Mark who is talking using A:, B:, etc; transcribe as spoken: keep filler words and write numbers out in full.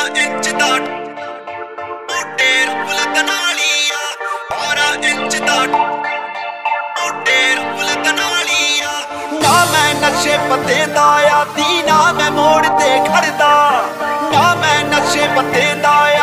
A: Inch दा मोटे रूप लगन वाली आ, बारह इंच दा मोटे रूप लगन वाली आ। ना मैं नशे पत्ते दा आदी, ना मैं मोड़ ते खड़दा, ना मैं नशे पत्ते दा